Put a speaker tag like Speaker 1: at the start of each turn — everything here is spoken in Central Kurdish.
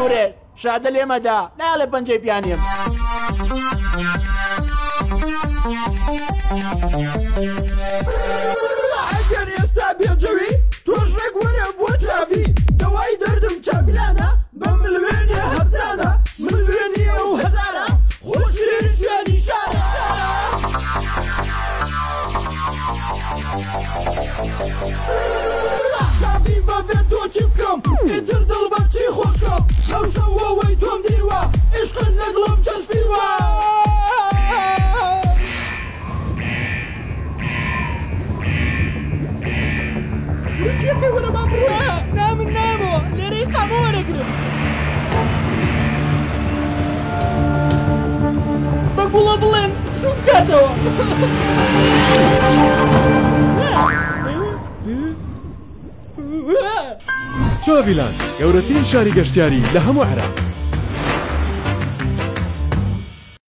Speaker 1: هەورێ شادە لێمەدا لا لە پەنجەی پیانیم
Speaker 2: ئەگەر ئێستا بێجەوی تۆش ڕێک وەرە بۆ چاوی دەوای دەردم چاویلانە بە ملوێنێ هەزانە ملوێنی ئەو هەزارە خۆشرێن ژیانی شارە چاوی بە بێت تۆ چی بکەم ئیتر دڵ بەچی خۆشکەم لەو شەوەوەی تۆم دیوە عشقن لە دڵم چەسبیوە ورچێکی وەرە با بڕە نامن نامەوە لێرەی قامە وەرەگرم
Speaker 1: بە گوڵە بڵێن شوم کاتەوە
Speaker 3: چاویلان گەورەترین شاری گەشتیاری لە هەموو عێراق